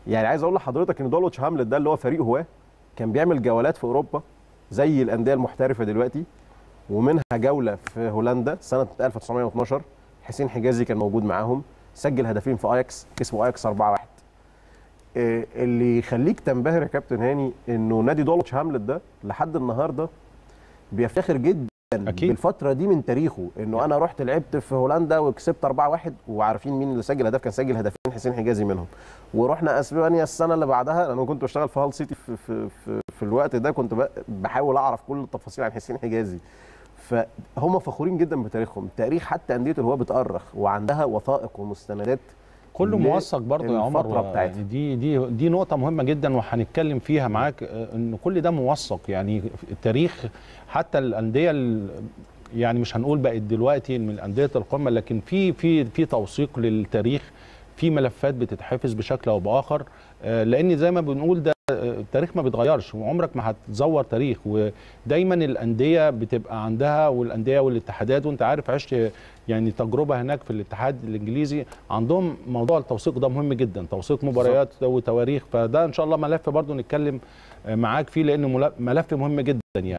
يعني عايز اقول لحضرتك ان دولوتش هاملت ده اللي هو فريق هواه كان بيعمل جولات في اوروبا زي الانديه المحترفه دلوقتي، ومنها جوله في هولندا سنه 1912. حسين حجازي كان موجود معاهم، سجل هدفين في اياكس، كسبوا اياكس 4-1. اللي يخليك تنبهر يا كابتن هاني انه نادي دولوتش هاملت ده لحد النهارده بيفتخر جدا أكيد. بالفتره دي من تاريخه، انه انا رحت لعبت في هولندا وكسبت 4-1، وعارفين مين اللي سجل هدف، كان سجل هدفين حسين حجازي منهم. ورحنا اسبانيا السنه اللي بعدها، انا كنت بشتغل في هال سيتي في الوقت ده، كنت بحاول اعرف كل التفاصيل عن حسين حجازي. فهم فخورين جدا بتاريخهم، تاريخ حتى انديه الهواه بتأرخ وعندها وثائق ومستندات كله موثق برضه يا عمر. بتاعتها. دي نقطة مهمة جدا وهنتكلم فيها معاك، ان كل ده موثق. يعني التاريخ حتى الأندية يعني مش هنقول بقت دلوقتي من الأندية القمة، لكن في توثيق للتاريخ، في ملفات بتتحفظ بشكل او بآخر، لان زي ما بنقول ده التاريخ ما بيتغيرش وعمرك ما هتزور تاريخ، ودايما الأندية بتبقى عندها، والأندية والاتحادات، وانت عارف عشت يعني تجربة هناك في الاتحاد الإنجليزي، عندهم موضوع التوثيق ده مهم جدا، توثيق مباريات وتواريخ. فده ان شاء الله ملف برضو نتكلم معاك فيه، لانه ملف مهم جدا يعني.